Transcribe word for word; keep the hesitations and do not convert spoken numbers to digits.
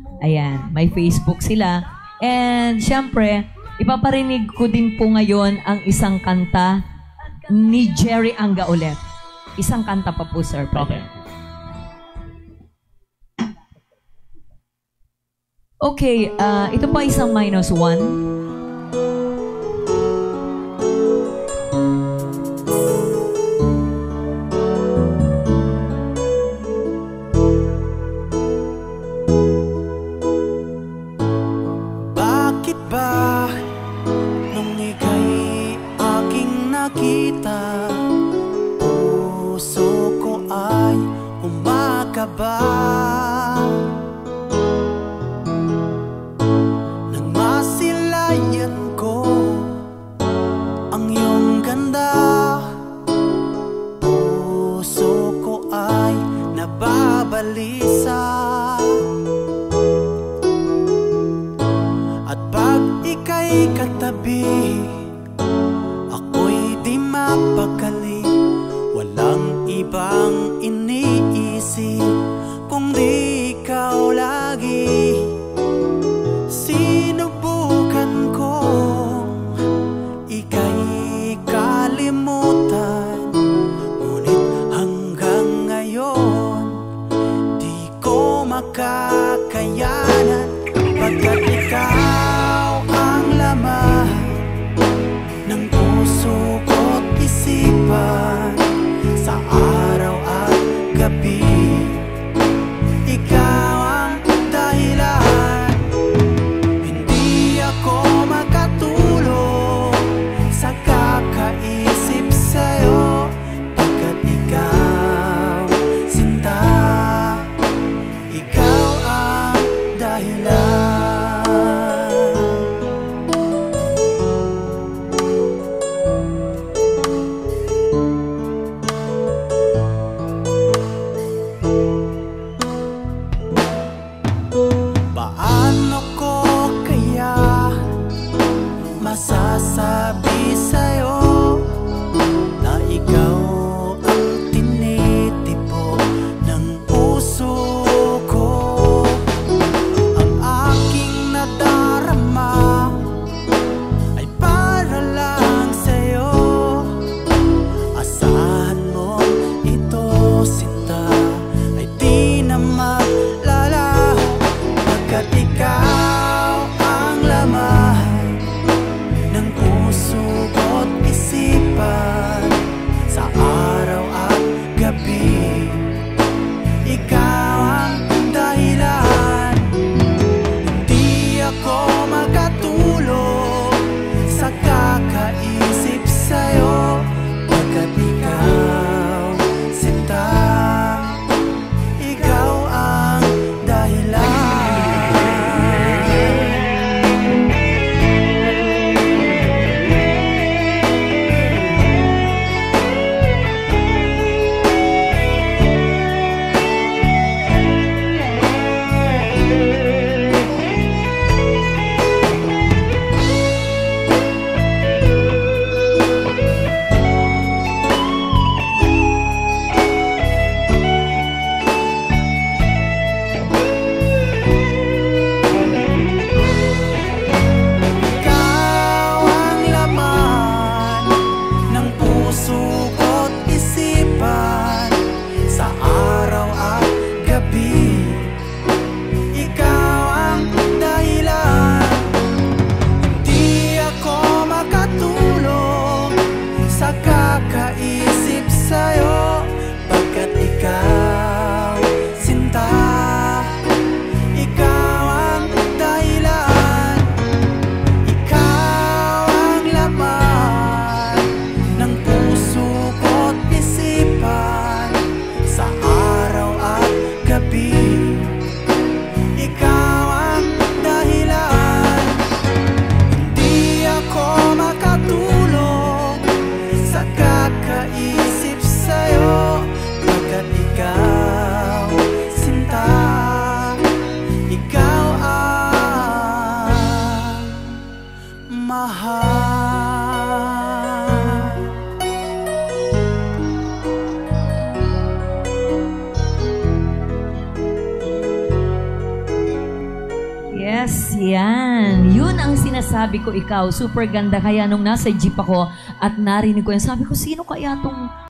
Ayan, may Facebook sila. And syempre, ipaparinig ko din po ngayon ang isang kanta ni Jerry Anga ulit. Isang kanta pa po, sir. Okay. Okay, uh, ito pa isang minus one. Bakit ba nung ika'y aking nakita, puso ko ay umakaba? Nang masilayan ko ang iyong ganda, puso ko ay nababalisa. At pag ika'y katabi, ako'y di mapakali. Walang ibang iniisip kundi ikaw lagi. Sinubukan kong ika'y kalimutan, ngunit hanggang ngayon di ko makakayanan. Pagkat ikaw ang laman ng puso ko't isipan, sa araw at gabi ikaw ang dahilan. Hindi ako makatulog sa kakaisip sa'yo, pagkat ikaw, sinta, ikaw ang dahilan. Yes, yan. Yun ang sinasabi ko ikaw. Super ganda. Kaya nung nasa jeep ako at narinig ko yan, sabi ko, sino kaya tong